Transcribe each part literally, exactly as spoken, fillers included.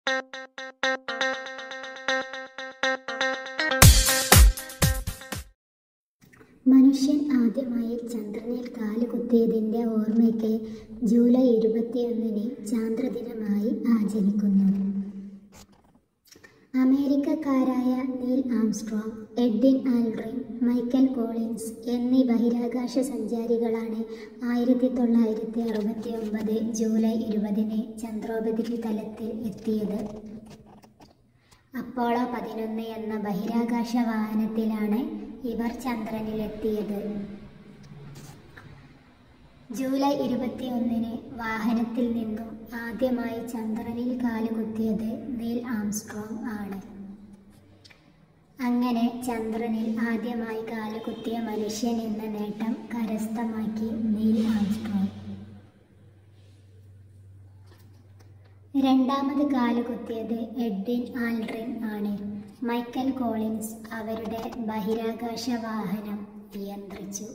മനുഷ്യൻ ആദ്യമായി ചന്ദ്രനിൽ കാലുകുത്തിയതിൻ്റെ ഓർമ്മയ്ക്ക് ജൂലൈ ഇരുപത്തിയൊന്നിന് ചാന്ദ്രദിനമായി ആചരിക്കുന്നു. അമേരിക്കക്കാരായ Neil Armstrong, Edwin Aldrin, Michael Collins എന്നീ ബഹിരാകാശ സഞ്ചാരികളാണ് ആയിരത്തി തൊള്ളായിരത്തി അറുപത്തി ഒമ്പത് ജൂലൈ ഇരുപതിന് ചന്ദ്രോപരിതലത്തിൽ എത്തിയത്. അപ്പോളോ പതിനൊന്ന് എന്ന ബഹിരാകാശ വാഹനത്തിലാണ് ഇവർ ചന്ദ്രനിലെത്തിയത്. ജൂലൈ ഇരുപത്തിയൊന്നിന് വാഹനത്തിൽ നിന്നും ആദ്യമായി ചന്ദ്രനിൽ കാലുകുത്തിയത് നീൽ ആംസ്ട്രോങ് ആണ്. അങ്ങനെ ചന്ദ്രനിൽ ആദ്യമായി കാലുകുത്തിയ മനുഷ്യൻ എന്ന നേട്ടം കരസ്ഥമാക്കി നീൽ ആംസ്ട്രോങ്. രണ്ടാമത് കാലുകുത്തിയത് എഡ്വിൻ ആൽഡ്രിൻ ആണ്. മൈക്കൽ കോളിൻസ് അവരുടെ ബഹിരാകാശ വാഹനം നിയന്ത്രിച്ചു.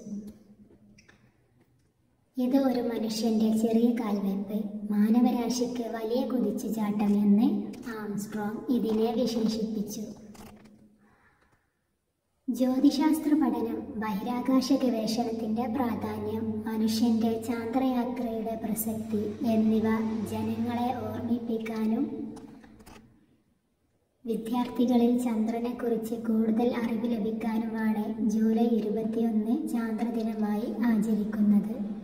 ഇത് ഒരു മനുഷ്യന്റെ ചെറിയ കാൽവെപ്പ്, മാനവരാശിക്ക് വലിയ കുതിച്ചുചാട്ടം എന്ന് ആംസ്ട്രോങ് ഇതിനെ വിശേഷിപ്പിച്ചു. ജ്യോതിശാസ്ത്ര പഠനം, ബഹിരാകാശ ഗവേഷണത്തിന്റെ പ്രാധാന്യം, മനുഷ്യന്റെ ചാന്ദ്രയാത്രയുടെ പ്രസക്തി എന്നിവ ജനങ്ങളെ ഓർമ്മിപ്പിക്കാനും വിദ്യാർത്ഥികളിൽ ചന്ദ്രനെക്കുറിച്ച് കൂടുതൽ അറിവ് ലഭിക്കാനുമാണ് ജൂലൈ ഇരുപത്തിയൊന്ന് ചാന്ദ്രദിനമായി ആചരിക്കുന്നത്.